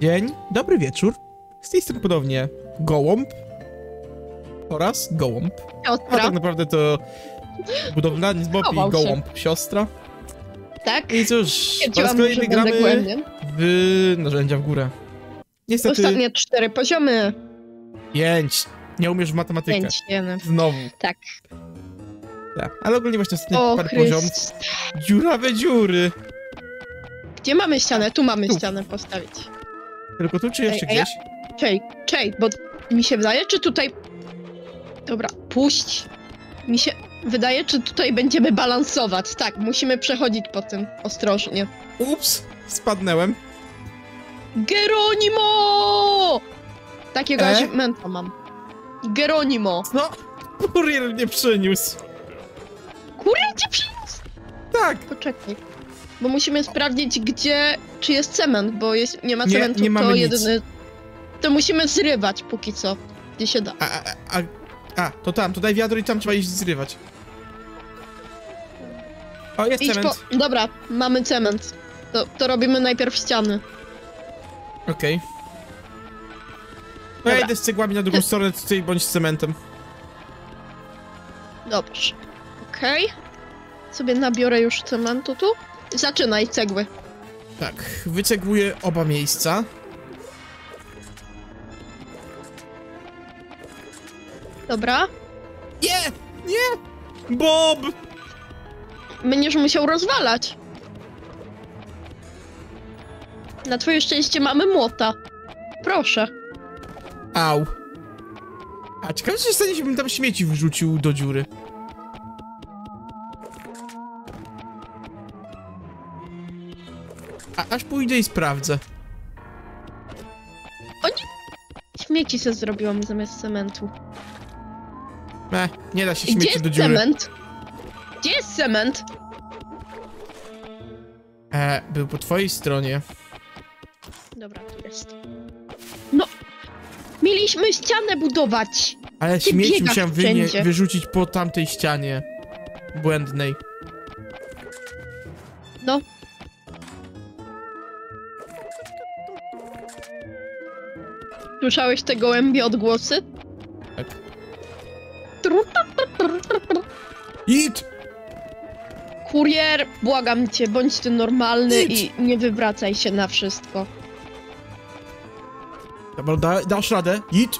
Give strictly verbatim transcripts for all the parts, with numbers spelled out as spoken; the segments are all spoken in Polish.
Dzień, dobry wieczór. Z tej strony ponownie Gołąb oraz Gołąb. Siostra. A tak naprawdę to budowlaniec Bob i Gołąb siostra. Tak. I cóż, po raz kolejny gramy w narzędzia w górę. Niestety... Ostatnie cztery poziomy. Pięć. Nie umiesz w matematykę. Pięć, jeden. Znowu. Tak. Tak. Ale ogólnie właśnie ostatni O, parę poziom. Dziurawe dziury. Gdzie mamy ścianę? Tu mamy Tu. ścianę postawić. Tylko tu czy jeszcze Ej, a gdzieś? ja... Czej, czej, bo mi się wydaje, czy tutaj... Dobra, puść. Mi się wydaje, czy tutaj będziemy balansować. Tak, musimy przechodzić po tym ostrożnie. Ups, spadnęłem. Geronimo! Takiego E? achievement'a mam. Geronimo. No, kurier mnie przyniósł. Kurier cię przyniósł? Tak. Poczekaj. Bo musimy sprawdzić, gdzie... Czy jest cement, bo jest, nie ma Nie, cementu, nie mamy to nic. jedyny... To musimy zrywać póki co. Gdzie się da. A, a, a, a, to tam, to daj wiadro i tam trzeba iść zrywać. O, jest Idź cement. po... Dobra, mamy cement. To, to robimy najpierw ściany. Okej. Okay. No ja Dobra. idę z cegłami na drugą stronę, tutaj bądź z cementem. Dobrze. Okej. Okay. Sobie nabiorę już cementu tu. Zaczynaj cegły. Tak, wycegłuję oba miejsca. Dobra. Nie! Nie! Bob! Będziesz musiał rozwalać. Na twoje szczęście mamy młota. Proszę. Au. A ciekawe, czy się stanie, żebym tam śmieci wrzucił do dziury. A aż pójdę i sprawdzę. O nie! Śmieci se zrobiłam zamiast cementu. E, nie da się Gdzie śmieci jest do dziury. cement? Gdzie jest cement? E, był po twojej stronie. Dobra, tu jest. No! Mieliśmy ścianę budować! Ale Ty śmieci biegasz musiałem wy wszędzie. wyrzucić po tamtej ścianie. Błędnej. No. Słyszałeś te gołębie odgłosy? Tak. Tru, ta, ta, tru, tru, tru. Idź! Kurier, błagam cię, bądź ty normalny Idź. i nie wywracaj się na wszystko. Dobra, da, dasz radę? Idź!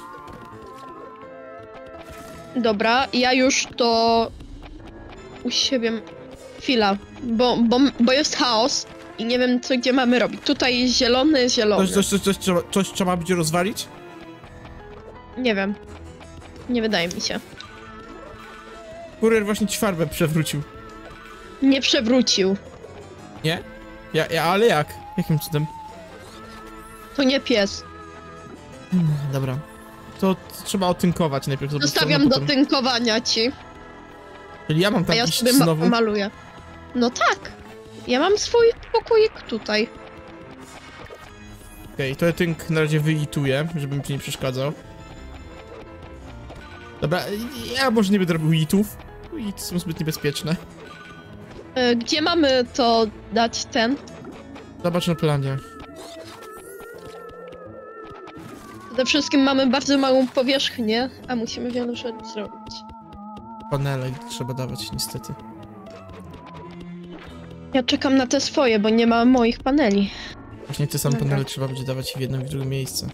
Dobra, ja już to... u siebie... Chwila, bo, bo, bo jest chaos i nie wiem, co gdzie mamy robić. Tutaj jest zielony, zielony. Coś, coś, coś, coś, trzeba, coś trzeba będzie rozwalić? Nie wiem. Nie wydaje mi się. Kurier właśnie ci farbę przewrócił. Nie przewrócił. Nie? Ja, ja, ale jak? Jakim cudem? To nie pies. Hmm, dobra. To trzeba otynkować najpierw. Sobie Zostawiam do potem... tynkowania ci, Czyli ja mam a tam ja iść sobie ma znowu? maluję. No tak. Ja mam swój pokoik tutaj. Okej, okay, to ja tynk na razie wyituję, żeby mi ci nie przeszkadzał. Dobra, ja może nie będę robił itów. Ity są zbyt niebezpieczne. E, gdzie mamy to dać ten? Zobacz na planie. Przede wszystkim mamy bardzo małą powierzchnię, a musimy wiele rzeczy zrobić. Panele trzeba dawać niestety. Ja czekam na te swoje, bo nie ma moich paneli. Właśnie te same Dobra. panele trzeba będzie dawać w jedno i w drugie miejsce.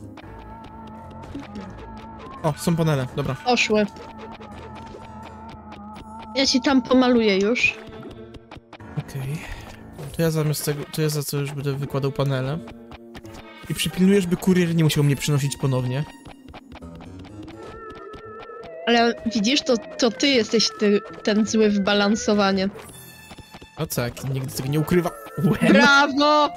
O, są panele, dobra. Poszły. Ja ci tam pomaluję już. Okej. Okay. To ja zamiast tego, to ja za co już będę wykładał panele. I przypilnuję, żeby kurier nie musiał mnie przynosić ponownie. Ale widzisz, to, to ty jesteś ty, ten zły w balansowanie. No tak, nigdy tego nie ukrywa. Brawo!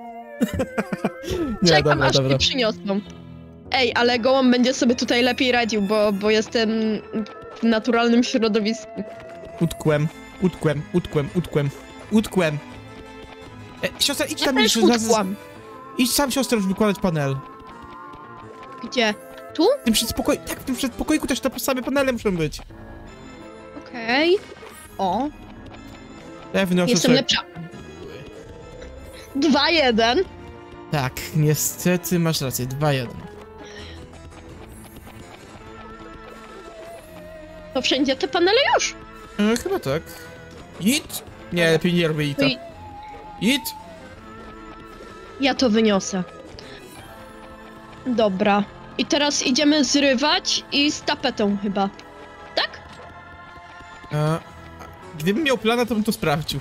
Nie, Czekam, dobra, aż dobra. mnie przyniosą. Ej, ale gołąb będzie sobie tutaj lepiej radził, bo, bo jestem w naturalnym środowisku. Utkłem, utkłem, utkłem, utkłem, utkłem. E, siostra, idź Ja tam też już. utkłam. Idź sam, siostra, już wykładać panel. Gdzie? Tu? W tym przedpokoju, tak, w tym przedpokoiku też te same panele muszą być. Okej. Okay. O. Ja wynoszę Jestem sobie... lepsza. dwa jeden. Tak, niestety masz rację, dwa jeden. To wszędzie te panele już? E, chyba tak. It? Nie, lepiej nie robię ita. Oj. It? Ja to wyniosę. Dobra. I teraz idziemy zrywać i z tapetą chyba. Tak? E, gdybym miał plana, to bym to sprawdził.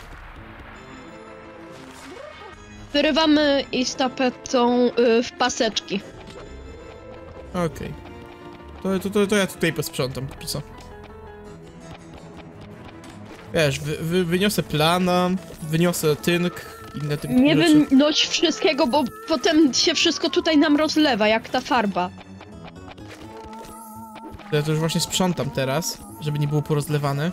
Wyrywamy i z tapetą y, w paseczki. Okej. Okay. To, to, to, to ja tutaj posprzątam, póki co. Wiesz, wy, wy, wyniosę plana, wyniosę tynk, inne typy Nie rzeczy. wynoś wszystkiego, bo potem się wszystko tutaj nam rozlewa, jak ta farba. To ja to już właśnie sprzątam teraz, żeby nie było porozlewane.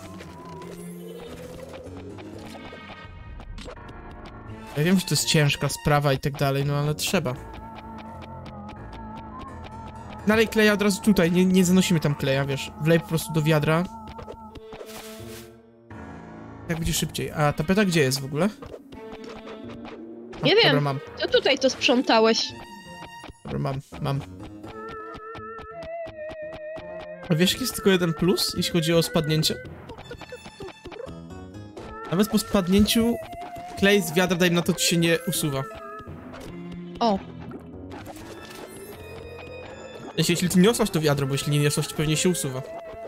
Ja wiem, że to jest ciężka sprawa i tak dalej, no ale trzeba. Nalej kleja od razu tutaj, nie, nie zanosimy tam kleja, wiesz. Wlej po prostu do wiadra. Tak będzie szybciej. A tapeta gdzie jest w ogóle? A, Nie dobra, wiem. mam. To tutaj to sprzątałeś. Dobra, mam, mam. A wiesz, jaki jest tylko jeden plus, jeśli chodzi o spadnięcie? Nawet po spadnięciu klej z wiadra, dajmy na to, ci się nie usuwa. O. Jeśli, jeśli ty niosłaś to wiadro, bo jeśli nie niosłaś, to pewnie się usuwa.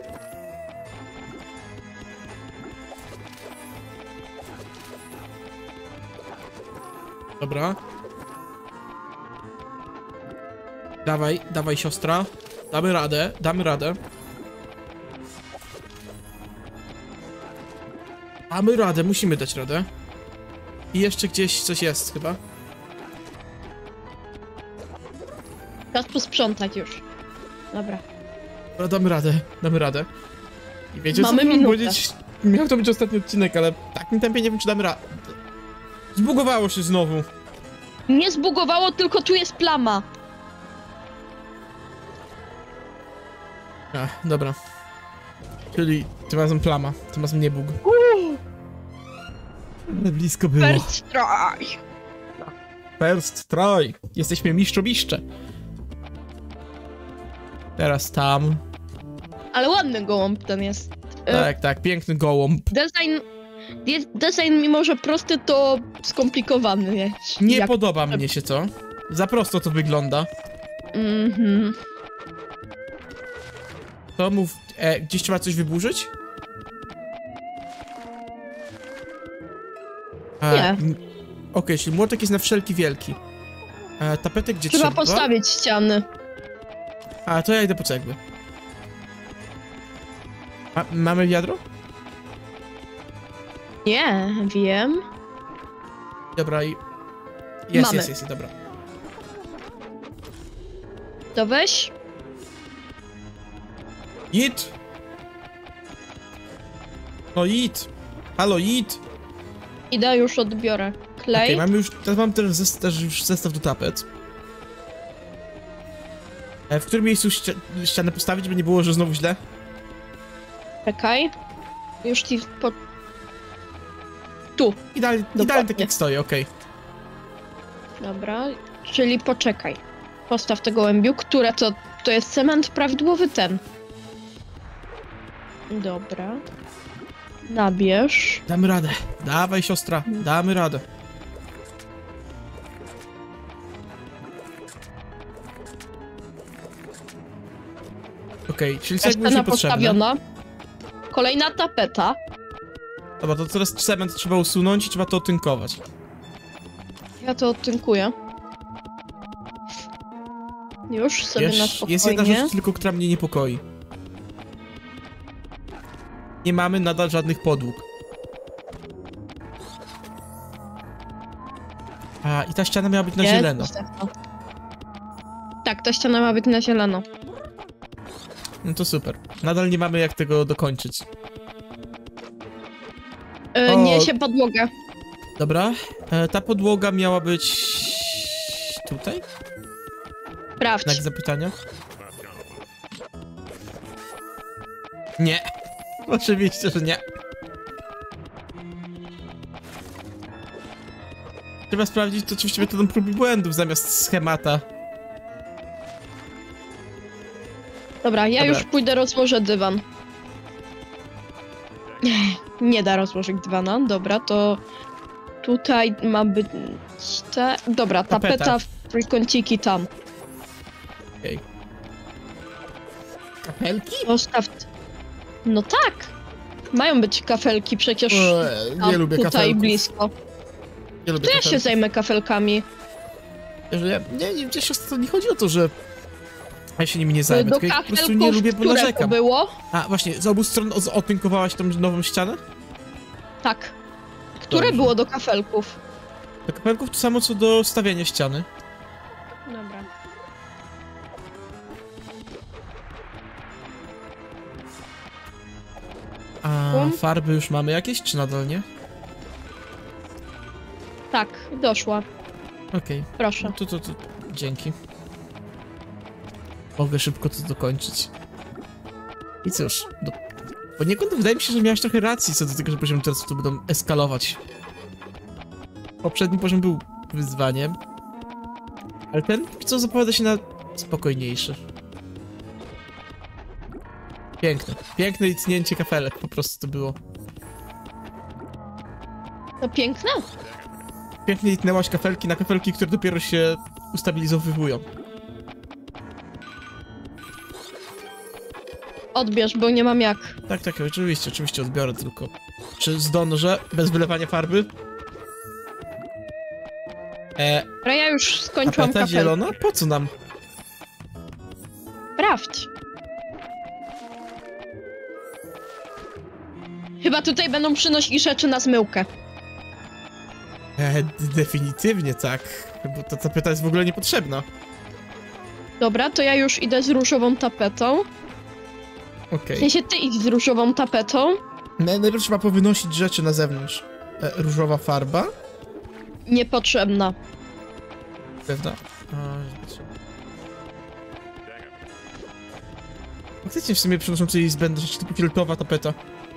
Dobra. Dawaj, dawaj siostra. Damy radę, damy radę. Damy radę, musimy dać radę. I jeszcze gdzieś coś jest chyba. Czas posprzątać już. Dobra. Dobra, damy radę, damy radę. I wiecie, Mamy co miałem minutę. powiedzieć? Miał to być ostatni odcinek, ale w takim tempie nie wiem, czy damy radę. Zbugowało się znowu. Nie zbugowało, tylko tu jest plama. Ach, dobra. Czyli tym razem plama, tym razem nie bóg. Uuu, Ale blisko było. first try. First try. Jesteśmy mistrzowiszcze. Teraz tam. Ale ładny gołąb ten jest. E, Tak, tak, piękny gołąb. Design... de- Design, mimo że prosty, to skomplikowany jest. Nie Jak... podoba mnie się to. Za prosto to wygląda. Mhm. To mów... E, gdzieś trzeba coś wyburzyć? E, Nie. m- Okej, czyli młotek jest na wszelki wielki. E, tapetek gdzie Trzeba trzeba? postawić ściany. A, to ja idę po cegły. A, mamy wiadro? Nie, wiem. Dobra i... Jest, Mamy. jest, jest, dobra. To weź. It! No it! Halo, it! Idę, już odbiorę. Klej. Okej, mamy już... Teraz mam też, zes, też już zestaw do tapet. E, w którym miejscu ści ścianę postawić, żeby nie było, że znowu źle? Czekaj. Już ci po... Tu. Idealnie, idealnie tak jak stoi, okej. Dobra. Czyli poczekaj. Postaw tego gołębiu, które to... To jest cement prawidłowy ten. Dobra. Nabierz. Damy radę. Dawaj, siostra, damy radę. Okej, czyli cegły już Ściana niepotrzebne. postawiona. Kolejna tapeta. Dobra, to teraz cement trzeba usunąć i trzeba to otynkować. Ja to odtynkuję. Już sobie na Wiesz, spokojnie. jest jedna rzecz tylko, która mnie niepokoi. Nie mamy nadal żadnych podłóg. A, i ta ściana miała być na Jest zieleno. ściana. Tak, ta ściana ma być na zielono. No to super. Nadal nie mamy jak tego dokończyć. Yy, O. Niesie podłogę. Dobra, e, ta podłoga miała być... tutaj? Sprawdź. Znak zapytania? Nie. Oczywiście, że nie. Trzeba sprawdzić to oczywiście metodą prób i błędów zamiast schemata. Dobra, ja Dobra. już pójdę rozłożę dywan. Nie da rozłożyć dywana, dobra, to tutaj ma być te... Dobra, tapeta, Tapeta. w trójkąciki tam. Okej. Kapelki? Zostaw... No tak! Mają być kafelki przecież Eee, nie tam, lubię tutaj kafelków. blisko. Nie lubię To ja się kafelków. zajmę kafelkami. Że ja, nie, nie, gdzieś to nie chodzi o to, że ja się nimi nie zajmę, Do tylko ja po prostu kafelków, nie lubię, bo które to narzekam. było? A, właśnie, z obu stron od- odtynkowałaś tą nową ścianę? Tak. Które Dobrze. było do kafelków? Do kapelków to samo co do stawiania ściany. Dobra. A Um. farby już mamy jakieś, czy nadal nie? Tak, doszła. Okej, Proszę. no to, to, to, dzięki. Mogę szybko to dokończyć. I cóż, do... poniekąd wydaje mi się, że miałeś trochę racji co do tego, że poziomy teraz tu będą eskalować. Poprzedni poziom był wyzwaniem, ale ten co zapowiada się na spokojniejszy. Piękne, piękne i tnięcie kafelek po prostu to było. To piękne? Pięknie tnęłaś kafelki na kafelki, które dopiero się ustabilizowywują. Odbierz, bo nie mam jak. Tak, tak, oczywiście, oczywiście odbiorę tylko. Czy zdążę bez wylewania farby? E, Ale ja już skończyłam tapeta kafelki. zielona? Po co nam? Sprawdź. Chyba tutaj będą przynosić rzeczy na zmyłkę. E, definitywnie tak, bo ta tapeta jest w ogóle niepotrzebna. Dobra, to ja już idę z różową tapetą. Okej. W sensie ty idź z różową tapetą. Okay. Najpierw trzeba powynosić rzeczy na zewnątrz. E, różowa farba? Niepotrzebna. Pewna? A, faktycznie w sumie przynoszący jej zbędne rzeczy typu fioletowa tapeta.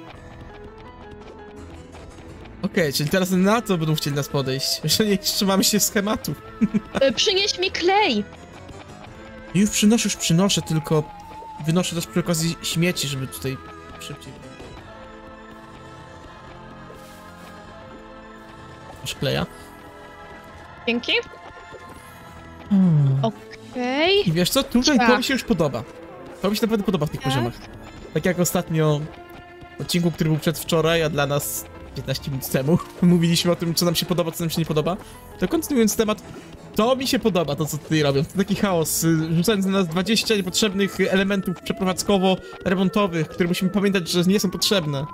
Okej, okay, czyli teraz na to będą chcieli nas podejść, że nie trzymamy się schematu. Y, przynieś mi klej. Już przynoszę, już przynoszę, tylko wynoszę też przy okazji śmieci, żeby tutaj szybciej. Masz kleja? Dzięki. Hmm. Okej. I wiesz co, tutaj Tak. to mi się już podoba. To mi się naprawdę podoba w tych Tak? poziomach. Tak jak ostatnio w odcinku, który był przedwczoraj, a dla nas piętnaście minut temu, mówiliśmy o tym, co nam się podoba, co nam się nie podoba. To kontynuując temat, to mi się podoba, to co tutaj robią. To taki chaos, y, rzucając na nas dwadzieścia niepotrzebnych elementów przeprowadzkowo-remontowych, które musimy pamiętać, że nie są potrzebne.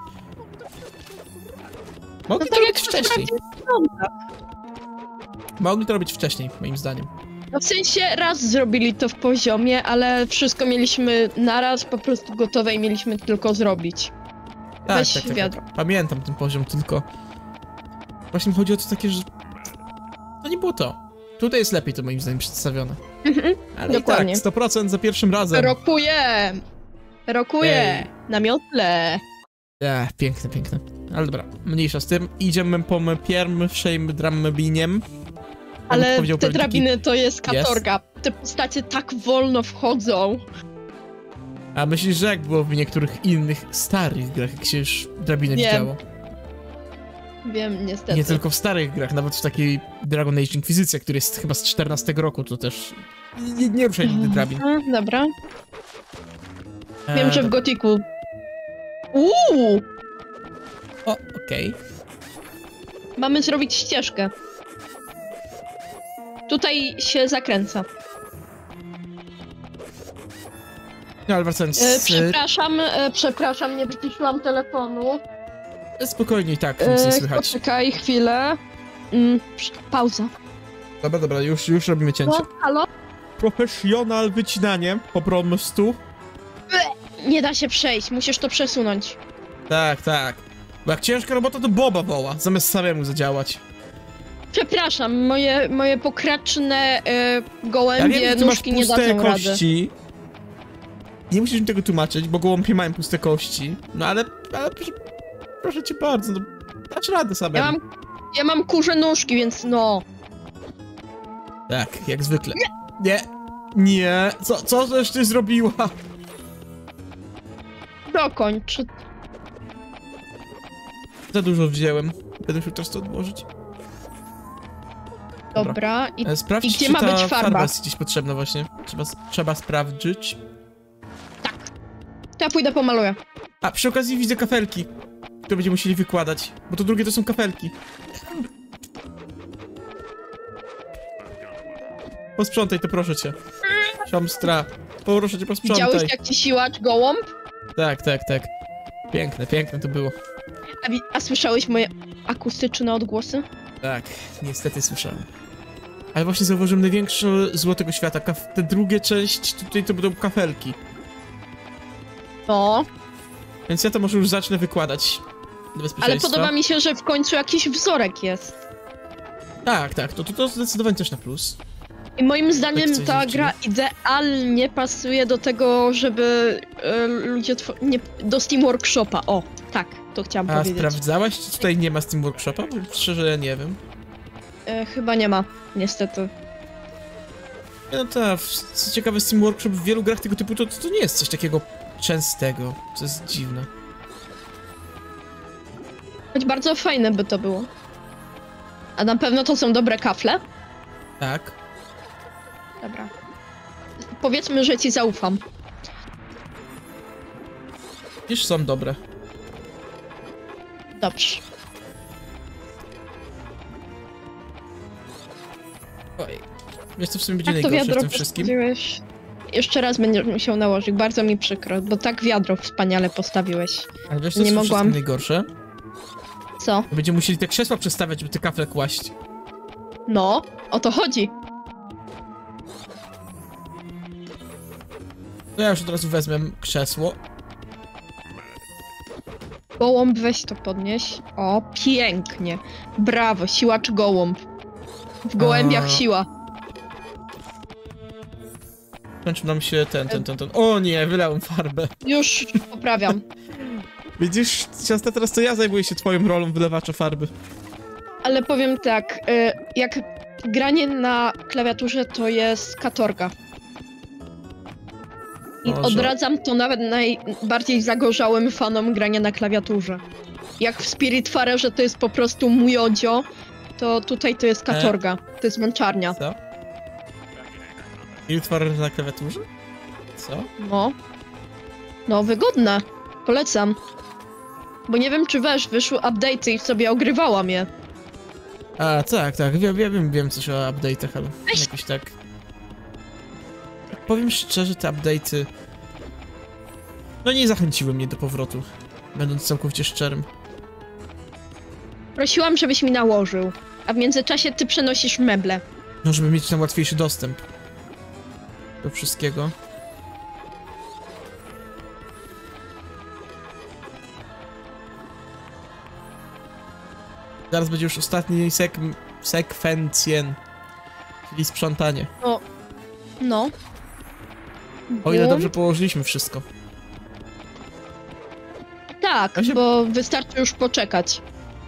Mogli No to tak robić jak to wcześniej. prawdziwy Mogli to robić wcześniej, moim zdaniem. No w sensie raz zrobili to w poziomie, ale wszystko mieliśmy naraz, po prostu gotowe i mieliśmy tylko zrobić. Tak, Weź tak, tak, wiadro. tak. Pamiętam ten poziom, tylko właśnie mi chodzi o to takie, że to nie było to. Tutaj jest lepiej to moim zdaniem przedstawione. Mhm. Ale Dokładnie. i tak, sto procent za pierwszym razem. Rokuję! Rokuję! Ej. Na miotle! Ech, piękne, piękne. Ale dobra, mniejsza z tym. Idziemy po pierwszym drabiniem. Ale te drabiny to jest katorga. Te postacie tak wolno wchodzą. A myślisz, że jak było w niektórych innych starych grach, jak się już drabinę Wiem. widziało? Wiem, niestety. Nie tylko w starych grach, nawet w takiej Dragon Age Inquisicja, który jest chyba z czternastego roku, to też nie, nie ruszaj nigdy drabin. Mhm, dobra. E, Wiem, że w dobra. Gotiku... Uuu! O, okej. Mamy zrobić ścieżkę. Tutaj się zakręca. No ale wracając... E, z- przepraszam, e, przepraszam, nie wyciszyłam telefonu. Spokojnie i tak, nic nie E, słychać. poczekaj chwilę. Mm, psz- pauza. Dobra, dobra, już, już robimy cięcie. No, halo? Profesjonal wycinanie, po prostu. Nie da się przejść, musisz to przesunąć. Tak, tak. Bo jak ciężka robota, to Boba woła, zamiast samemu zadziałać. Przepraszam, moje, moje pokraczne e, gołębie, Ja wiem, że ty masz nóżki nie puste dadzą rady. kości. Nie musisz mi tego tłumaczyć, bo gołąbie mają puste kości. No ale, ale proszę, proszę cię bardzo, no dasz radę Ja samemu. mam Ja mam kurze nóżki, więc no. Tak, jak zwykle. Nie! Nie! Nie! Co, co żeś ty zrobiła? Dokończ. Za dużo wziąłem. Będę musiał teraz to odłożyć. Dobra. I, E, Sprawdź, i gdzie czy ma ta być farba? jest gdzieś potrzebna właśnie. Trzeba, trzeba sprawdzić. To ja pójdę pomaluję. A, przy okazji widzę kafelki, które będziemy musieli wykładać. Bo to drugie to są kafelki. Posprzątaj to, proszę cię. Siomstra. Proszę cię, posprzątaj. Widziałeś, jak ci siłacz gołąb? Tak, tak, tak. Piękne, piękne to było. A, wi- a słyszałeś moje akustyczne odgłosy? Tak, niestety słyszałem. Ale właśnie zauważyłem największe zło tego świata. Kaf te drugie część, tutaj to będą kafelki. No. Więc ja to może już zacznę wykładać. Do bezpieczeństwa. Ale podoba mi się, że w końcu jakiś wzorek jest. Tak, tak, to, to, to zdecydowanie też na plus. I moim zdaniem coś ta rzucili. gra idealnie pasuje do tego, żeby e, ludzie tw- nie do Steam Workshopa. O, tak, to chciałam A powiedzieć. sprawdzałaś, czy tutaj nie ma Steam Workshopa? Bo szczerze nie wiem. E, chyba nie ma, niestety. Nie, no tak, co ciekawe, Steam Workshop w wielu grach tego typu to, to nie jest coś takiego częstego, co jest dziwne. Choć bardzo fajne by to było. A na pewno to są dobre kafle? Tak. Dobra. Powiedzmy, że ci zaufam. Już są dobre. Dobrze. Oj. Wiesz co w sumie będzie Jak to najgorsze w wiadro tym wszystkim? postawiłeś? Jeszcze raz będziesz musiał nałożyć, bardzo mi przykro, bo tak wiadro wspaniale postawiłeś. Ale wiesz co Nie jest w tym mogłam. wszystkim najgorsze? Co? Będziemy musieli te krzesła przestawiać, żeby te kafle kłaść. No, o to chodzi. To ja już od razu wezmę krzesło. Gołąb, weź to podnieś. O, pięknie. Brawo, siłacz gołąb. W gołębiach A. siła. Kończy nam się ten, ten, ten, ten. O nie, wylałem farbę. Już poprawiam. Widzisz, ciasta, teraz to ja zajmuję się twoją rolą wylewacza farby. Ale powiem tak, y, jak granie na klawiaturze to jest katorga. I Może. odradzam to nawet najbardziej zagorzałym fanom grania na klawiaturze. Jak w Spiritfarerze to jest po prostu mój odzio, to tutaj to jest katorga. To jest męczarnia. Co? I utworzę na klawiaturze? Co? No. No, wygodne. Polecam. Bo nie wiem, czy wiesz, wyszły update'y i sobie ogrywałam je. A, tak, tak, wiem, wiem, wiem coś o update'ach, ale Weź. jakoś tak... Powiem szczerze, te update'y... No nie zachęciły mnie do powrotu, będąc całkowicie szczerym. Prosiłam, żebyś mi nałożył. A w międzyczasie ty przenosisz meble. No, żeby mieć tam łatwiejszy dostęp do wszystkiego. Zaraz będzie już ostatni sek sekwencjen, czyli sprzątanie. No. O ile Bum. dobrze położyliśmy wszystko. Tak, Ja się- bo wystarczy już poczekać.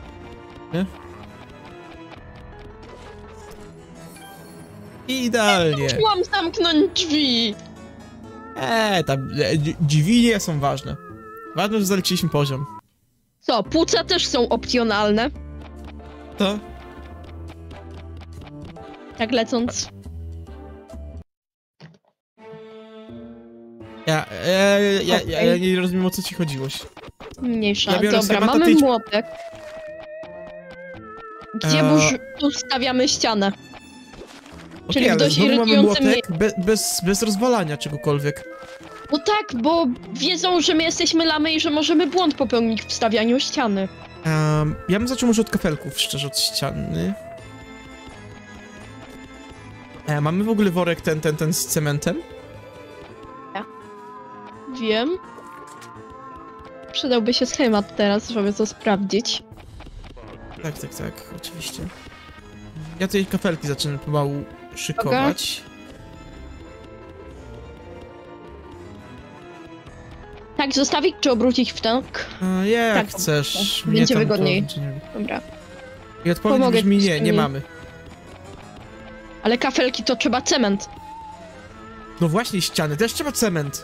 Idealnie. Chciałam zamknąć drzwi. Eee, tam e, dzi- dziwinie są ważne. Ważne, że zaliczyliśmy poziom. Co, płuca też są opcjonalne. To? Tak lecąc. Ja, e, ja, ja, ja Okej. nie rozumiem, o co ci chodziłeś. Mniejsza. Ja biorę Dobra, sobie mamy matę, ty- młotek. Gdzie Eee. burz... tu stawiamy ścianę? Czyli Okej, w ale dość znowu mamy irytującym młotek be, bez, bez rozwalania czegokolwiek. No tak, bo wiedzą, że my jesteśmy lamy i że możemy błąd popełnić w stawianiu ściany. Um, ja bym zaczął może od kafelków, szczerze, od ściany. E, mamy w ogóle worek ten, ten, ten z cementem? Wiem. Przydałby się schemat teraz, żeby to sprawdzić. Tak, tak, tak, oczywiście. Ja tej kafelki zaczynam pomału szykować. Tak, zostawić czy obrócić w tak? A, jak Tak, chcesz. tak. Mnie Będzie tam wygodniej. To, czy nie... Dobra. I odpowiedź Pomogę brzmi ci z nie, nie tymi. mamy. Ale kafelki to trzeba cement. No właśnie, ściany, też trzeba cement.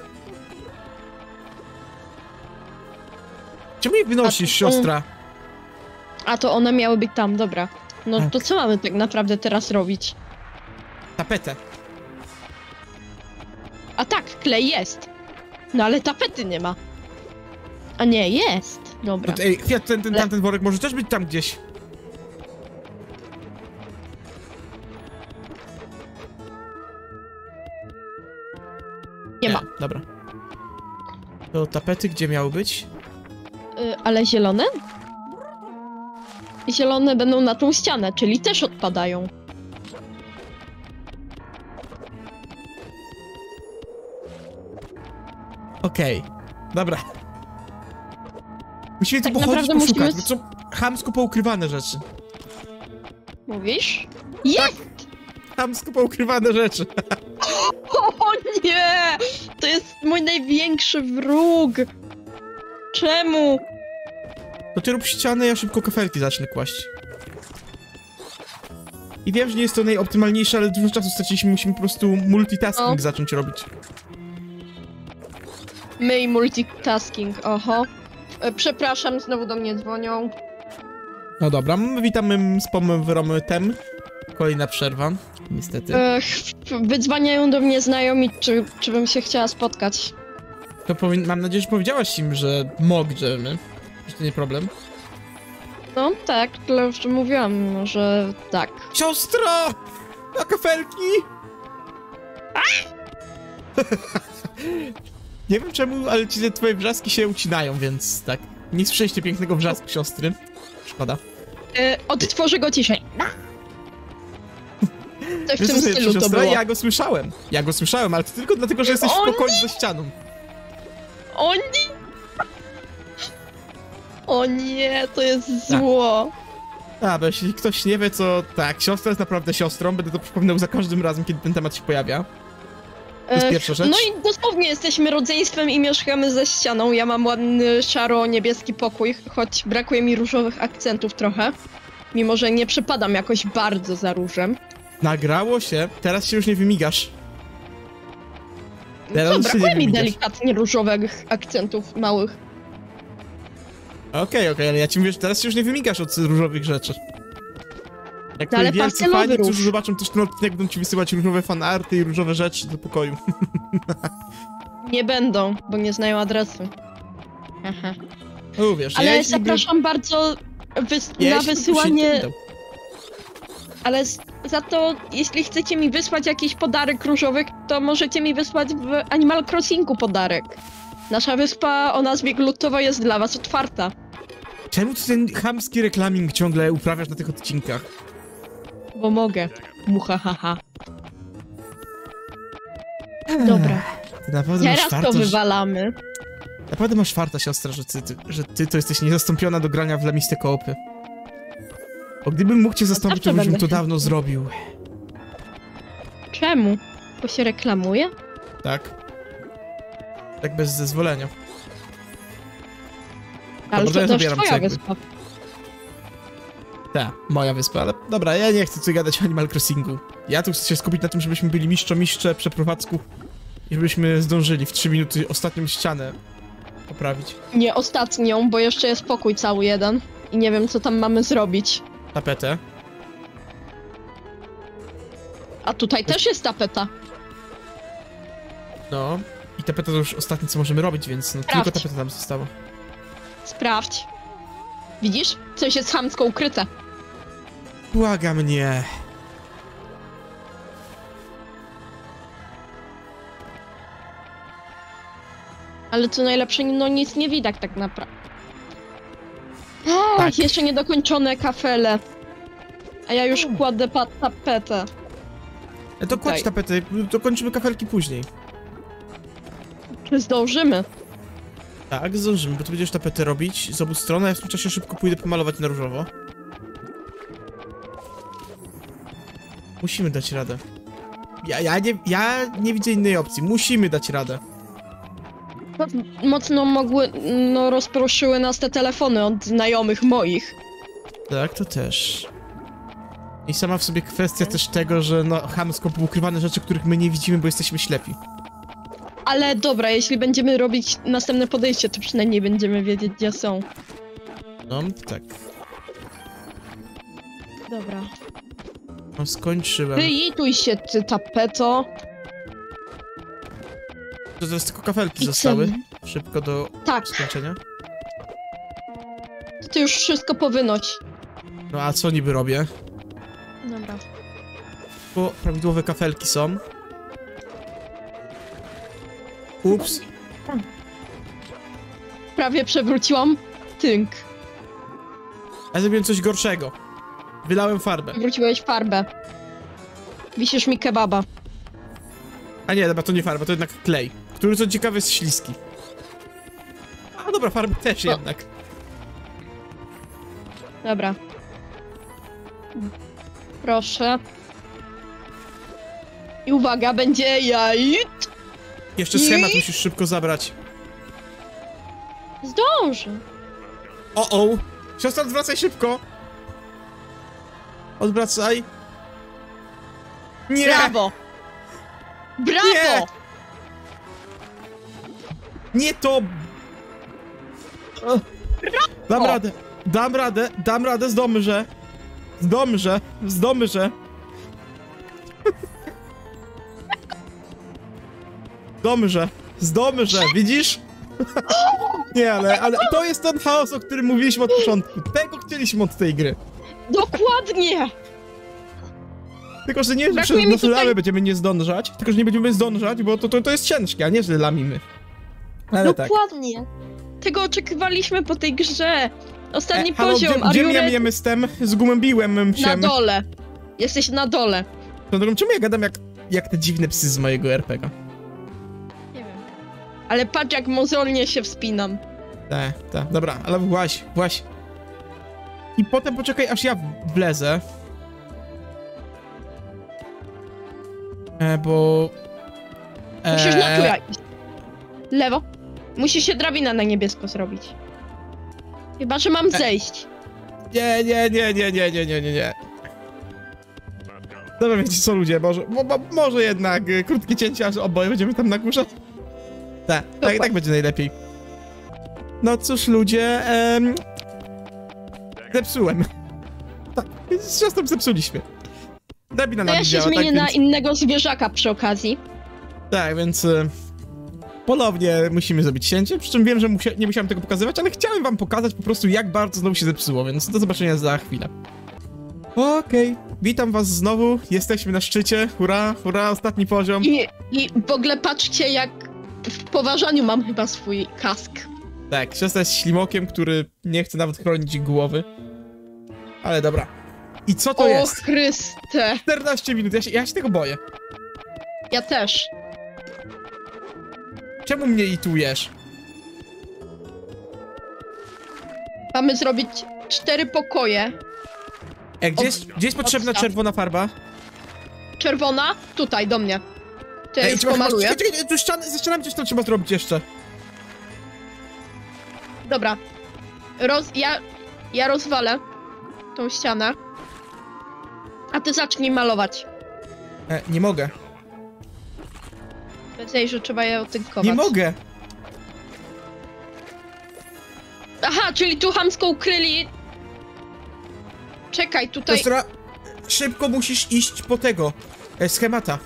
Czemu je wynosisz, A to- siostra? A to one miały być tam, dobra. No Tak. to co mamy tak naprawdę teraz robić? Tapetę. A tak, klej jest. No ale tapety nie ma. A nie, jest. Dobra. No to, ej, Fiat, ten, ten, Ale- tamten worek może też być tam gdzieś. Nie ma. Dobra. To tapety gdzie miały być? Y, ale zielone? Zielone będą na tą ścianę, czyli też odpadają. Okej. Dobra. Musimy tu Tak pochodzić, naprawdę poszukać, musimy- bo są chamsko poukrywane rzeczy. Mówisz? Jest! Chamsko poukrywane rzeczy. O nie! To jest mój największy wróg! Czemu? To ty rób ścianę, ja szybko kafelki zacznę kłaść. I wiem, że nie jest to najoptymalniejsze, ale dużo czasu straciliśmy, musimy po prostu multitasking No. zacząć robić. My i multitasking, oho. E, Przepraszam, znowu do mnie dzwonią. No dobra, witamy z pomywromy tem. Kolejna przerwa, niestety. E, wydzwaniają do mnie znajomi, czy, czy bym się chciała spotkać. To powin... Mam nadzieję, że powiedziałaś im, że możemy. Że to nie problem. No tak, tyle że mówiłam, no, że tak. Siostro! Na kafelki! Nie wiem czemu, ale ci te twoje wrzaski się ucinają, więc tak. Nie słyszeliście pięknego wrzasku siostry. Szkoda. E, odtworzę go ciszej. Coś w Wiesz, tym co sobie, stylu to siostra? było. Ja go słyszałem. Ja go słyszałem, ale to tylko dlatego, że jesteś O w pokoju za ścianą. O nie! O nie, to jest Tak. zło. A, bo jeśli ktoś nie wie, co... Tak, siostra jest naprawdę siostrą, będę to przypominał za każdym razem, kiedy ten temat się pojawia. To jest E, pierwsza rzecz. No i dosłownie jesteśmy rodzeństwem i mieszkamy za ścianą. Ja mam ładny szaro-niebieski pokój, choć brakuje mi różowych akcentów trochę. Mimo, że nie przepadam jakoś bardzo za różem. Nagrało się, teraz się już nie wymigasz. Teraz Co, się nie brakuje mi wymigasz. delikatnie różowych akcentów małych. Okej, okej, ale ja ci mówię, że teraz się już nie wymigasz od różowych rzeczy. Jak No, ale twoi wielcy pastelowy fani, róż. którzy zobaczą też ten odcinek, będą ci wysyłać różowe fanarty i różowe rzeczy do pokoju. Nie będą, bo nie znają adresu. Aha. No wiesz, Ale ja jeśli zapraszam bardzo wys by, ja na jeśli bym się wysyłanie... nie dał. Ale z, za to, jeśli chcecie mi wysłać jakiś podarek różowych, to możecie mi wysłać w Animal Crossingu podarek. Nasza wyspa o nazwie Glutowa jest dla was otwarta. Czemu ty ten chamski reklaming ciągle uprawiasz na tych odcinkach? Bo mogę. Muhahaha. Dobra. Ty naprawdę masz Teraz to farta, że... wywalamy. Naprawdę masz farta, siostra, że ty, ty, że ty to jesteś niezastąpiona do grania w lamiste koopy. Bo gdybym mógł cię zastąpić, to zawsze bym to będę dawno zrobił. Czemu? Bo się reklamuje? Tak? Tak bez zezwolenia. Ale Dobra, to ja też zabieram twoja cegły. wyspa. Tak, moja wyspa, ale dobra, ja nie chcę tu gadać o Animal Crossingu. Ja tu chcę się skupić na tym, żebyśmy byli mistrzo-mistrze przeprowadzków i żebyśmy zdążyli w trzy minuty ostatnią ścianę poprawić. Nie ostatnią, bo jeszcze jest pokój cały jeden. I nie wiem, co tam mamy zrobić. Tapetę. A tutaj też jest tapeta. No. I tapeta to już ostatnie, co możemy robić, więc no, Sprawdź. tylko tapeta tam została. Sprawdź. Widzisz? Coś jest chamsko ukryte. Błagam mnie. Ale co najlepsze, no nic nie widać tak naprawdę. Tak. Tak. Jeszcze niedokończone kafele. A ja już kładę pa tapetę. No to kładź Tutaj. tapety, to kończymy kafelki później. Czy zdążymy? Tak, zdążymy, bo ty będziesz tapetę robić z obu stron, a ja w tym czasie szybko pójdę pomalować na różowo. Musimy dać radę. Ja, ja, nie, ja nie widzę innej opcji, musimy dać radę. Mocno mogły, no rozproszyły nas te telefony od znajomych moich. Tak, to też. I sama w sobie kwestia też tego, że no chamsko poukrywane rzeczy, których my nie widzimy, bo jesteśmy ślepi. Ale dobra, jeśli będziemy robić następne podejście, to przynajmniej będziemy wiedzieć, gdzie są. No, tak. Dobra. No, skończyłem. Wyituj się, ty tapeto. To teraz tylko kafelki I zostały. co? Szybko do Tak, skończenia. to ty już wszystko powynoś. No a co niby robię? Dobra. Bo prawidłowe kafelki są. Ups. Prawie przewróciłam tynk. Ja zrobiłem coś gorszego. Wylałem farbę. Wróciłeś farbę. Wisisz mi kebaba. A nie, dobra, to nie farba, to jednak klej. Który co ciekawe jest śliski. A dobra, farby też No. jednak. Dobra. Proszę. I uwaga, będzie jajt. Jeszcze I- schemat musisz szybko zabrać. Zdążę. O, o! Siostra, odwracaj szybko! Odwracaj. Nie! Brawo. Brawo. Nie! Nie to! O. Dam O. radę, dam radę, dam radę, zdążę. Zdążę, zdążę. Zdążę, zdążę, widzisz? Nie, ale, ale to jest ten chaos, o którym mówiliśmy od początku. Tego chcieliśmy od tej gry. Dokładnie. Tylko, że nie, że Brakuje przez mi nasze tutaj- lamy będziemy nie zdążać, tylko, że nie będziemy zdążać, bo to, to, to jest ciężkie, a nie, że lamimy. Ale tak. Dokładnie. Tego oczekiwaliśmy po tej grze. Ostatni E, halo, poziom, gdzie, are gdzie you ja ready? miałem jestem? Zgubiłem się. Na dole. Jesteś na dole. No drogą, czemu ja gadam jak, jak te dziwne psy z mojego er pe ga? Nie wiem. Ale patrz jak mozolnie się wspinam. Tak, tak, dobra, ale właś, właś. I potem poczekaj, aż ja wlezę. E, bo... Musisz na E, tuja iść. Lewo. Musisz się drabina na niebiesko zrobić. Chyba, że mam zejść. Nie, nie, nie, nie, nie, nie, nie, nie, nie. Dobra, wiecie co ludzie, może, mo, mo, może jednak y, krótkie cięcie, aż oboje będziemy tam na górze. Tak, tak, tak będzie najlepiej. No cóż ludzie, em, zepsułem. Tak, z siostrą zepsuliśmy. Drabina To nam ja nie się działa, zmienię tak, na więc, innego zwierzaka przy okazji. tak, więc y, ponownie musimy zrobić cięcie, przy czym wiem, że musia, nie musiałem tego pokazywać, ale chciałem wam pokazać po prostu jak bardzo znowu się zepsuło, więc do zobaczenia za chwilę. Okej, witam was znowu, jesteśmy na szczycie, hurra, hurra, ostatni poziom. I, I w ogóle patrzcie jak w poważaniu mam chyba swój kask. Tak, siostra jest ślimokiem, który nie chce nawet chronić głowy. Ale dobra. I co to o jest? Chryste. czternaście minut, ja się, ja się tego boję. Ja też. Czemu mnie itujesz? Mamy zrobić cztery pokoje. E, gdzie, Od- jest, gdzie jest potrzebna odstaw. czerwona farba? Czerwona, tutaj, do mnie. To ja Ej, już trzeba- pomaluję. Czekaj, czekaj, tu ściany, ze ścianami coś tam trzeba zrobić jeszcze. Dobra. Roz... Ja... Ja rozwalę tą ścianę. A ty zacznij malować. E, nie mogę. Wiedzieli, że trzeba je otynkować. Nie mogę. Aha, czyli tu chamsko ukryli. Czekaj, tutaj... Siostra, szybko musisz iść po tego. E, schemata.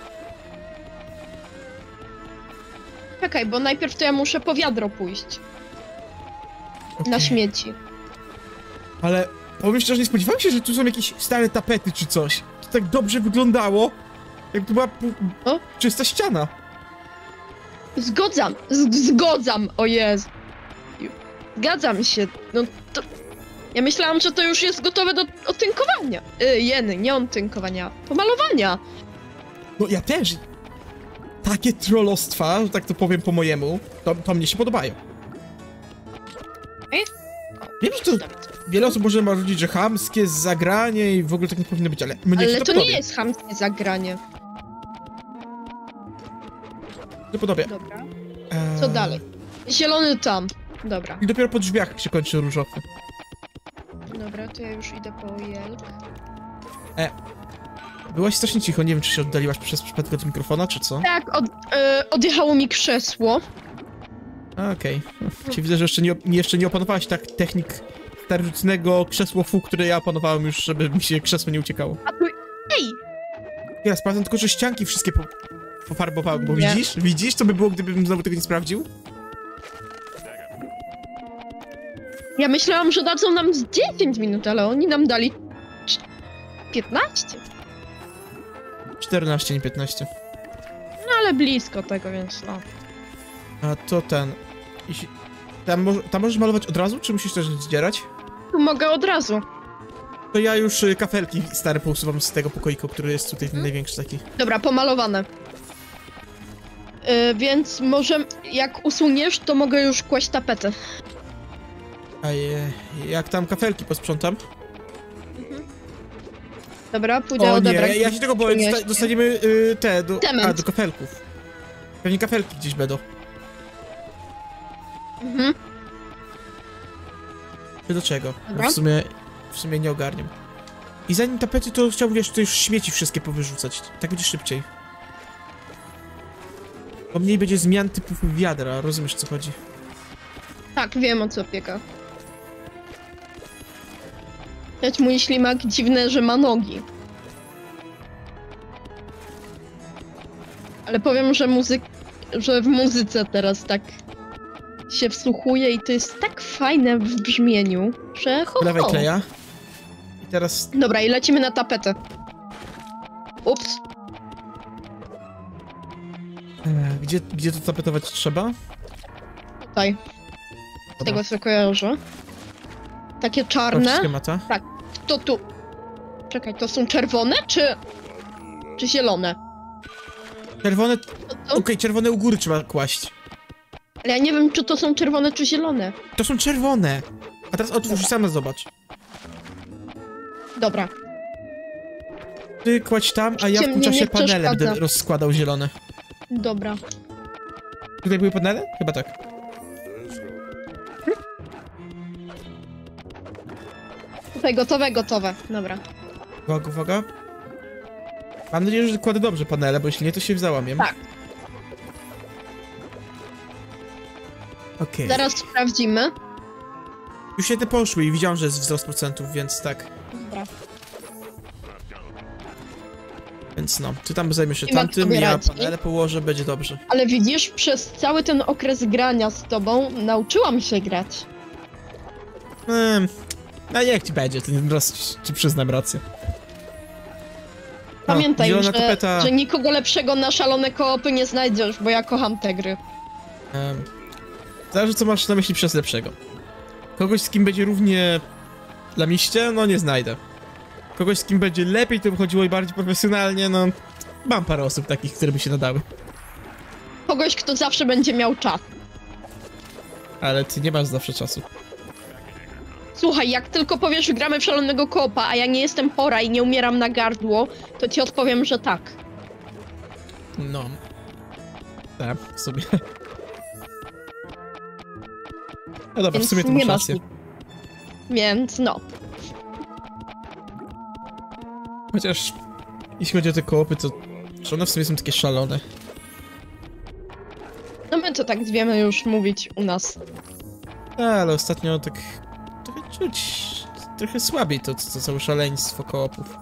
Czekaj, bo najpierw to ja muszę po wiadro pójść. Na Okej. śmieci. Ale powiem szczerze, nie spodziewałem się, że tu są jakieś stare tapety czy coś. To tak dobrze wyglądało. Jak to była pu- O? czysta ściana. Zgodzam, z zgodzam, o Jezu. Zgadzam się, no to... Ja myślałam, że to już jest gotowe do otynkowania. Y, jeny, nie otynkowania, pomalowania. No ja też. Takie trollostwa, że tak to powiem po mojemu, to, to mnie się podobają. Ej? Wiem, że to wiele osób może marzyć, że chamskie zagranie i w ogóle tak nie powinno być, ale mnie się Ale to, to podoba. nie jest chamskie zagranie. To podoba. Dobra. Eee, Co dalej? Zielony tam. Dobra. I dopiero po drzwiach się kończy różowy. Dobra, to to ja już idę po jelk. E, byłaś strasznie cicho, nie wiem, czy się oddaliłaś przez przypadek od mikrofona, czy co? Tak, od, y, odjechało mi krzesło. A, okej. Okay. Widzę, że jeszcze nie, jeszcze nie opanowałaś tak technik starożytnego krzesło fu, które ja opanowałem już, żeby mi się krzesło nie uciekało. A tu... Ej! Ja sprawdzam tylko, że ścianki wszystkie po, pofarbowałem, bo Nie. widzisz? Widzisz, co by było, gdybym znowu tego nie sprawdził? Ja myślałam, że dadzą nam z dziesięć minut, ale oni nam dali... piętnaście? czternaście, nie piętnaście. No ale blisko tego, więc no. A to ten... Jeśli... Tam, mo tam możesz malować od razu, czy musisz też zdzierać? Tu mogę od razu. To ja już y, kafelki stare pousuwam z tego pokoiku, który jest tutaj ten największy taki. Dobra, pomalowane. Yy, więc może jak usuniesz, to mogę już kłaść tapetę. A je, jak tam kafelki posprzątam? Dobra, pójdę O nie, odebrać. ja, ja się tego boję, dosta dostaniemy y, te, do, Cement. a, do kafelków. Pewnie kafelki gdzieś będą. Mhm. Czy do czego? Dobra. No w sumie, w sumie nie ogarniam. I zanim tapety, to chciałbym, wiesz, tutaj już śmieci wszystkie powyrzucać. Tak będzie szybciej. Bo mniej będzie zmian typów wiadra, rozumiesz, co chodzi? Tak, wiem o co pieka. Lecz mój ślimak dziwne, że ma nogi. Ale powiem, że muzyk... że w muzyce teraz tak się wsłuchuje i to jest tak fajne w brzmieniu, że ho, Dawaj ho. kleja. I teraz... Dobra, i lecimy na tapetę. Ups. E, gdzie, gdzie to tapetować trzeba? Tutaj. Z Dobra. tego co kojarzę. Takie Patrz, czarne. schemata. To tu. Czekaj, to są czerwone czy... czy zielone? Czerwone... To, Okej, to... czerwone u góry trzeba kłaść. Ale ja nie wiem, czy to są czerwone czy zielone. To są czerwone. A teraz otwórz Dobra. i sama zobacz. Dobra. Ty kładź tam, a ja w tym Mnie czasie nie panele będę przeszkadza. rozkładał zielone. Dobra. Tutaj były panele? Chyba tak. Tutaj gotowe, gotowe. Dobra. Uwaga, uwaga. Mam nadzieję, że kładę dobrze panele, bo jeśli nie, to się załamię. Tak. Okej. Zaraz sprawdzimy. Już jedne poszły i widziałem, że jest wzrost procentów, więc tak. Dobra. Więc no, ty tam zajmiesz się I mam tamtym, sobie ja radzi. panele położę, będzie dobrze. Ale widzisz, przez cały ten okres grania z tobą nauczyłam się grać. Ehm, no niech ci będzie, to raz ci, ci przyznam rację. O, Pamiętaj, zielona że, tapeta. że nikogo lepszego na szalone koopy nie znajdziesz, bo ja kocham te gry. Um, zależy, co masz na myśli przez lepszego. Kogoś, z kim będzie równie dla miście? No nie znajdę. Kogoś, z kim będzie lepiej to chodziło i bardziej profesjonalnie? No mam parę osób takich, które by się nadały. Kogoś, kto zawsze będzie miał czas. Ale ty nie masz zawsze czasu. Słuchaj, jak tylko powiesz, że gramy w szalonego koopa, a ja nie jestem chora i nie umieram na gardło, to ci odpowiem, że tak. No. Tak, w sumie. No dobra, Więc w sumie to nie masz masz rację. nic. Więc no. Chociaż jeśli chodzi o te koopy, to że one w sumie są takie szalone. No my to tak wiemy już mówić u nas. A, ale ostatnio tak trochę czuć, trochę słabiej to, to, to całe szaleństwo koopów.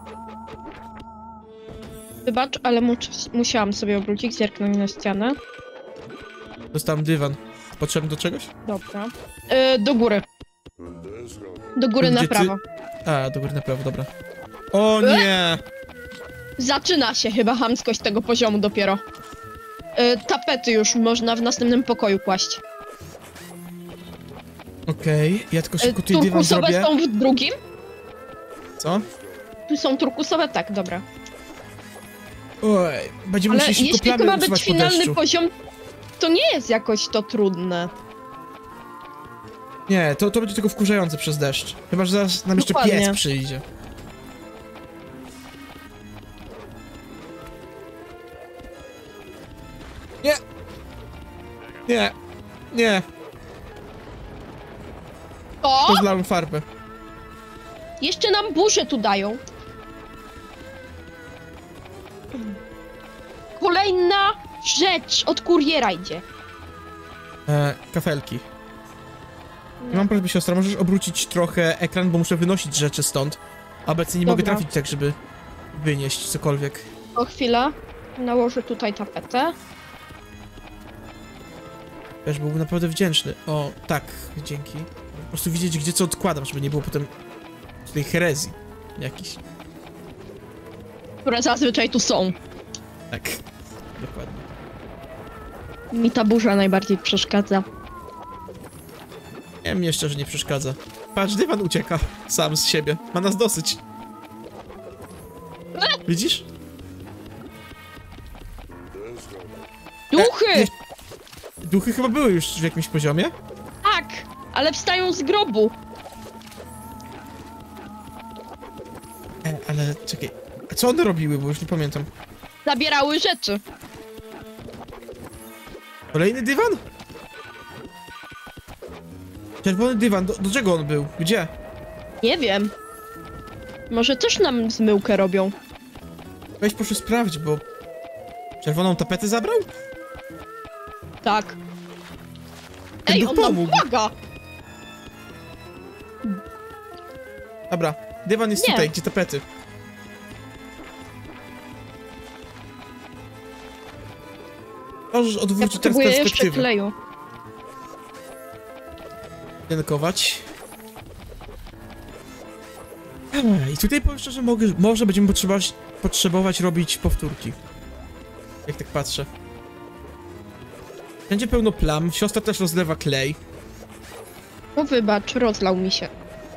Wybacz, ale mu musiałam sobie obrócić, zerknąć na ścianę. Dostałem dywan. Potrzebny do czegoś? Dobra. Yy, do góry. Do góry na Gdzie ty- prawo. A, do góry na prawo, dobra. O nie! Zaczyna się chyba chamskość tego poziomu dopiero. Yy, tapety już można w następnym pokoju kłaść. Okej, ja tylko Yy, szybko tutaj dywan turkusowe zrobię. są w drugim. Co? Tu są turkusowe, tak, dobra. Oj, będziemy Ale musieli szybko jeśli to plamy ma być usuwać po finalny deszczu. poziom, to nie jest jakoś to trudne. Nie, to, to będzie tylko wkurzające przez deszcz. Chyba, że zaraz nam jeszcze Dokładnie. pies przyjdzie. Nie! Nie! Nie! O! Rozlałem farbę. Jeszcze nam burzę tu dają. Kolejna rzecz od kuriera idzie. E, kafelki. Ja mam prośbę, siostra, możesz obrócić trochę ekran, bo muszę wynosić rzeczy stąd. A obecnie nie Dobra. mogę trafić tak, żeby wynieść cokolwiek. O chwila. Nałożę tutaj tapetę. Wiesz, byłbym naprawdę wdzięczny. O, tak, dzięki. Po prostu widzieć, gdzie co odkładam, żeby nie było potem tej herezji jakiś. Które zazwyczaj tu są. Tak, dokładnie. Mi ta burza najbardziej przeszkadza. Nie, mnie szczerze nie przeszkadza. Patrz, dywan ucieka sam z siebie. Ma nas dosyć. Widzisz? Duchy! E, nie- Duchy chyba były już w jakimś poziomie. Tak! Ale wstają z grobu. E, ale czekaj. A co one robiły, bo już nie pamiętam. Zabierały rzeczy. Kolejny dywan? Czerwony dywan, do, do czego on był? Gdzie? Nie wiem. Może też nam zmyłkę robią. Weź proszę sprawdź, bo... Czerwoną tapetę zabrał? Tak. Ten Ej, duch on nam pomógł. pomaga! Dobra, dywan jest Nie. tutaj, gdzie tapety. Możesz Ja odwrócić teraz potrzebuję jeszcze perspektywę. kleju. Jankować. I tutaj powiem szczerze, mogę, może będziemy potrzebować, potrzebować robić powtórki. Jak tak patrzę. Będzie pełno plam, siostra też rozlewa klej. No wybacz, rozlał mi się.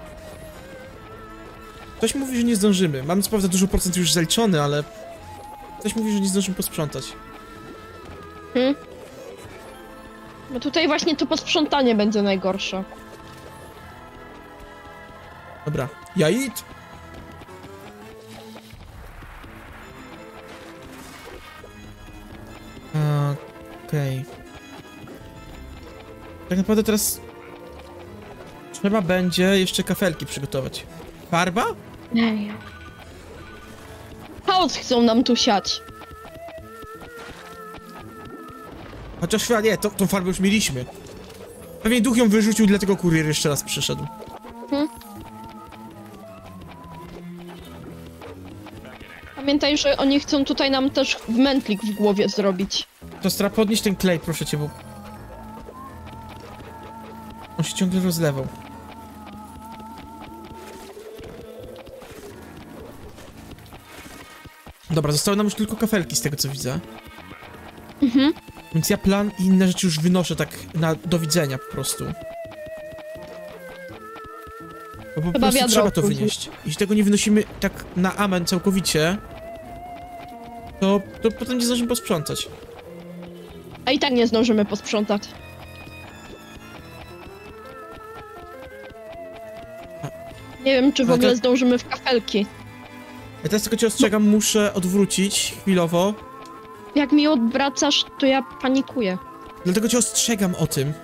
Ktoś mówi, że nie zdążymy. Mam co prawda dużo procent już zaliczony, ale... Ktoś mówi, że nie zdążymy posprzątać. Hmm? No tutaj właśnie to posprzątanie będzie najgorsze. Dobra, ja idę. Okej. Tak naprawdę teraz... Trzeba będzie jeszcze kafelki przygotować. Farba? Ej. Chaos chcą nam tu siać. Chociaż chyba nie, to, tą farbę już mieliśmy. Pewnie duch ją wyrzucił, dlatego kurier jeszcze raz przyszedł. Hmm? Pamiętaj, że oni chcą tutaj nam też mętlik w głowie zrobić. To stra, podnieś ten klej, proszę cię, bo... On się ciągle rozlewał. Dobra, zostały nam już tylko kafelki z tego co widzę. Mhm. Więc ja plan i inne rzeczy już wynoszę tak na do widzenia po prostu. Bo po Chyba prostu wiadro trzeba to później. wynieść. Jeśli tego nie wynosimy tak na amen całkowicie, to, to potem nie zdążymy posprzątać. A i tak nie zdążymy posprzątać. Nie wiem, czy w Ale ogóle to- zdążymy w kafelki. Ja teraz tylko cię ostrzegam, muszę odwrócić chwilowo. Jak mi odwracasz, to ja panikuję. Dlatego cię ostrzegam o tym.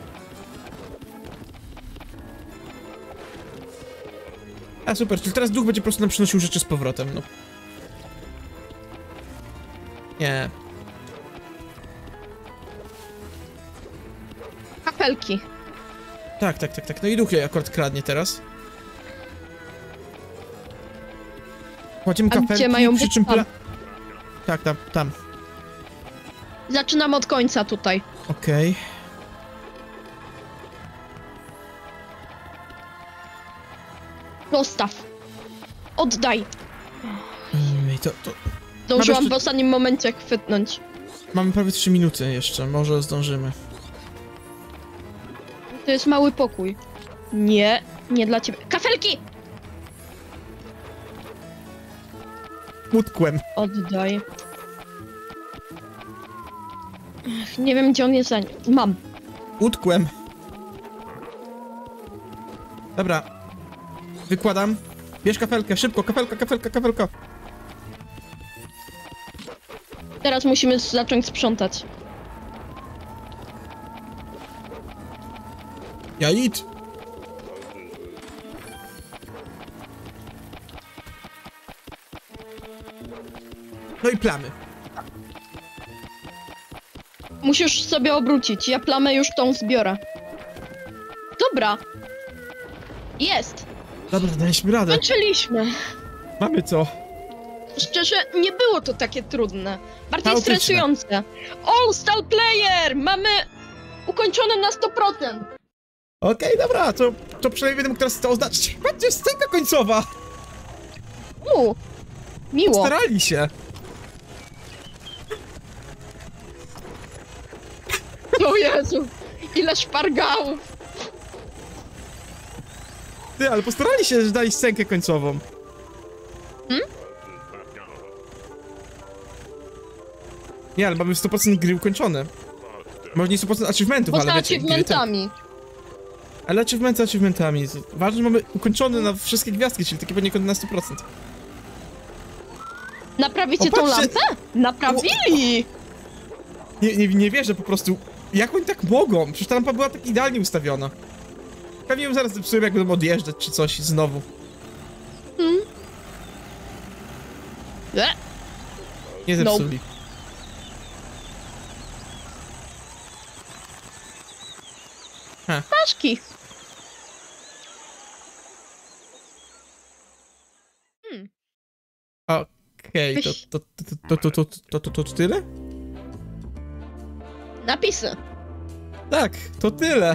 A super, czyli teraz duch będzie po prostu nam przynosił rzeczy z powrotem, no. Nie. Kafelki. Tak, tak, tak, tak. No i duch je akurat kradnie teraz. Kładziemy A kafelki, gdzie mają przy być? czym Tam. pla... Tak, tam, tam. Zaczynam od końca tutaj. Okej. Dostaw. Oddaj. Ej, to, to... Zdążyłam jeszcze- w ostatnim momencie chwytnąć. Mamy prawie trzy minuty jeszcze, może zdążymy. To jest mały pokój. Nie, nie dla ciebie. Kafelki! Utkłem. Oddaj. Ech, nie wiem, gdzie on jest za nim. Mam. Utkłem. Dobra. Wykładam. Bierz kafelkę, szybko, kafelka, kafelka, kafelka. Teraz musimy zacząć sprzątać. Ja idę. No i plamy. Musisz sobie obrócić, ja plamę już tą zbiorę. Dobra. Jest. Dobra, daliśmy radę. Skończyliśmy. Mamy to. Szczerze, nie było to takie trudne. Bardziej Chaotyczne. stresujące. All Star Player! Mamy ukończone na sto procent. Okej, okay, dobra, to, to przynajmniej będę mógł teraz to oznaczyć. Patrzcie, scenka końcowa! U, miło. Starali się. O Jezu, ile szpargałów. Ty, ale postarali się, że dali scenkę końcową. Hmm? Nie, ale mamy sto procent gry ukończone. Może nie sto procent achievementów, Poza ale wiecie, gry achievementami. tak. Ale achievementy achievementami. Ważne, że mamy ukończone na wszystkie gwiazdki, czyli takie poniekąd na sto procent. Naprawicie O, tą patrzcie. lampę? Naprawili! Nie, nie, nie wierzę po prostu. Jak oni tak mogą? Przecież ta lampa była tak idealnie ustawiona. Pewnie ją zaraz zepsułem, jak będą odjeżdżać czy coś znowu. Hmm? E, Nie zepsuli. Ptaszki. Hmm. Okej, to, to, to, to, to, to, to, to, to, to tyle? Napisy. Tak, to tyle.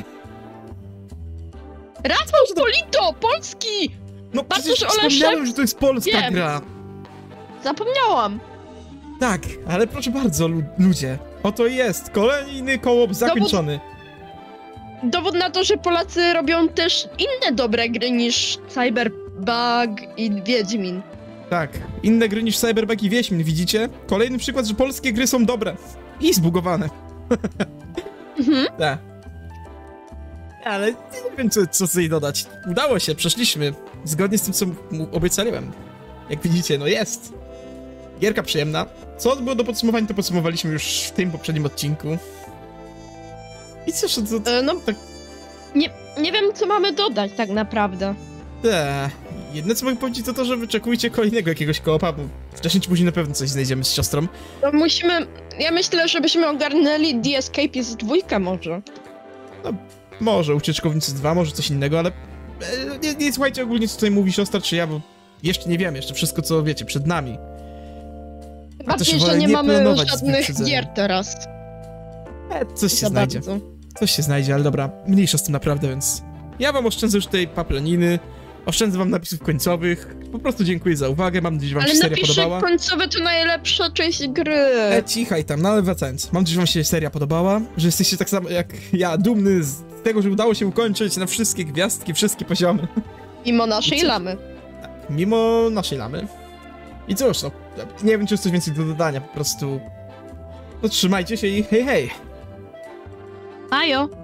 Rafał Polito, Polski! No Bartosz przecież Oleszek? wspomniałem, że to jest polska Wiem. gra. Zapomniałam. Tak, ale proszę bardzo, lu ludzie. Oto jest, kolejny kołop zakończony. Dowód na to, że Polacy robią też inne dobre gry niż Cyberbug i Wiedźmin. Tak, inne gry niż Cyberbug i Wiedźmin, widzicie? Kolejny przykład, że polskie gry są dobre. I zbugowane. Mhm. Tak. Ale nie wiem, co, co sobie dodać. Udało się, przeszliśmy. Zgodnie z tym, co mu obiecałem. Jak widzicie, no jest. Gierka przyjemna. Co było do podsumowania, to podsumowaliśmy już w tym poprzednim odcinku. I cóż, to... to E, no, tak... nie, nie wiem, co mamy dodać tak naprawdę. Te. Jedne, co mogę powiedzieć, to to, że wyczekujcie kolejnego jakiegoś koopa, bo wcześniej czy później na pewno coś znajdziemy z siostrą. To musimy... Ja myślę, żebyśmy ogarnęli The Escapist dwójkę może. Może Ucieczkownicy dwa, może coś innego, ale... e, Nie, nie słuchajcie ogólnie, co tutaj mówi siostra czy ja, bo jeszcze nie wiemy, jeszcze wszystko, co wiecie, przed nami. Bardziej, wolę że nie nie mamy planować z żadnych wyprzedzeniem. gier teraz. E, coś się Za znajdzie. bardzo. Coś się znajdzie, ale dobra, mniejsza z tym naprawdę, więc... Ja wam oszczędzę już tej paplaniny, oszczędzę wam napisów końcowych, po prostu dziękuję za uwagę, mam nadzieję, że wam Ale się seria napisze podobała. końcowe to najlepsza część gry. E, cichaj tam, no ale wracając, mam nadzieję, że wam się seria podobała, że jesteście tak samo jak ja, dumny z tego, że udało się ukończyć na wszystkie gwiazdki, wszystkie poziomy. Mimo naszej I co? lamy. Mimo naszej lamy. I cóż, no, nie wiem, czy jest coś więcej do dodania, po prostu... No trzymajcie się i hej, hej! Ajo.